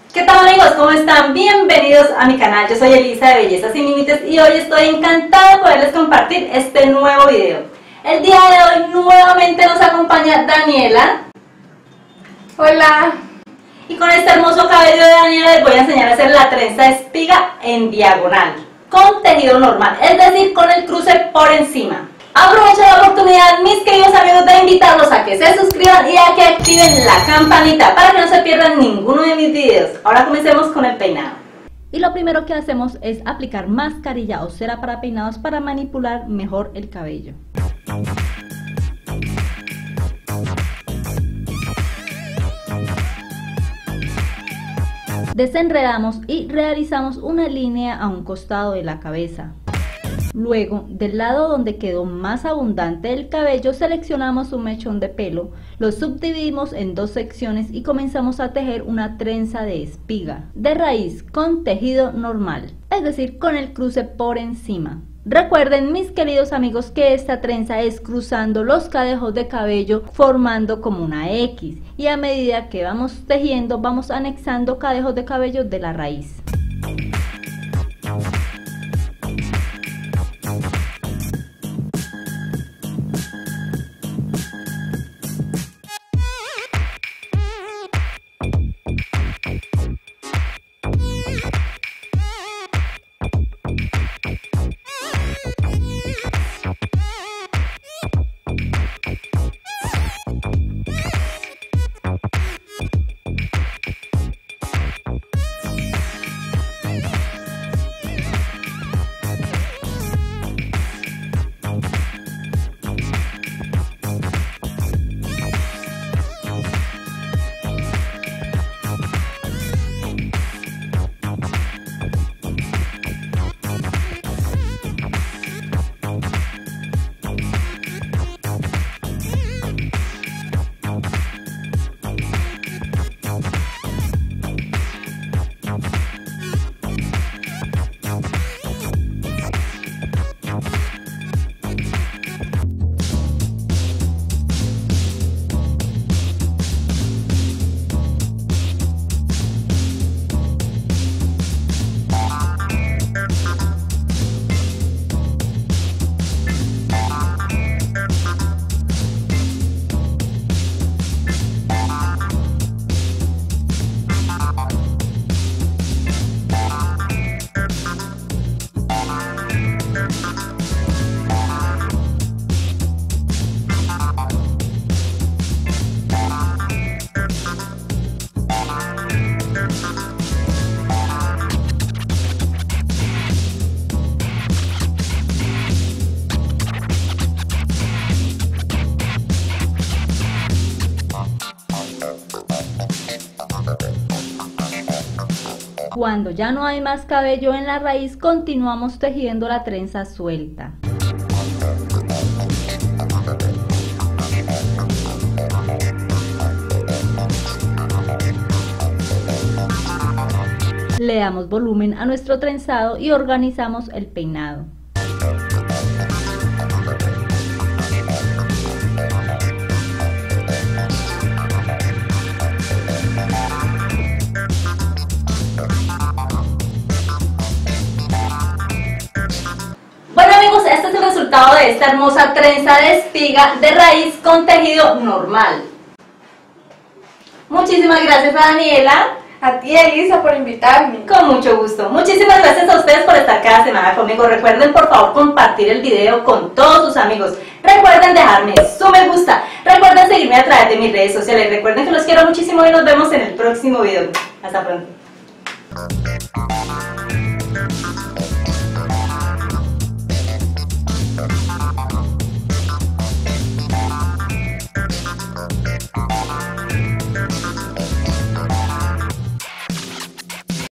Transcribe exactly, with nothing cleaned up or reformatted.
¿Qué tal amigos? ¿Cómo están? Bienvenidos a mi canal. Yo soy Elisa de Belleza Sin Límites y hoy estoy encantada de poderles compartir este nuevo video. El día de hoy nuevamente nos acompaña Daniela. Hola. Y con este hermoso cabello de Daniela les voy a enseñar a hacer la trenza espiga en diagonal, con tejido normal, es decir, con el cruce por encima. Aprovecho la oportunidad, mis queridos amigos, de invitarlos a que se suscriban y a que activen la campanita para que no se pierdan ninguno de mis videos. Ahora comencemos con el peinado. Y lo primero que hacemos es aplicar mascarilla o cera para peinados para manipular mejor el cabello. Desenredamos y realizamos una línea a un costado de la cabeza. Luego, del lado donde quedó más abundante el cabello, seleccionamos un mechón de pelo, lo subdividimos en dos secciones y comenzamos a tejer una trenza de espiga de raíz con tejido normal, es decir, con el cruce por encima. Recuerden, mis queridos amigos, que esta trenza es cruzando los cadejos de cabello formando como una X, y a medida que vamos tejiendo vamos anexando cadejos de cabello de la raíz. Cuando ya no hay más cabello en la raíz, continuamos tejiendo la trenza suelta. Le damos volumen a nuestro trenzado y organizamos el peinado. Este es el resultado de esta hermosa trenza de espiga de raíz con tejido normal. Muchísimas gracias a Daniela. A ti, Elisa, por invitarme. Con mucho gusto. Muchísimas gracias a ustedes por estar cada semana conmigo. Recuerden por favor compartir el video con todos sus amigos. Recuerden dejarme su me gusta. Recuerden seguirme a través de mis redes sociales. Recuerden que los quiero muchísimo y nos vemos en el próximo video. Hasta pronto.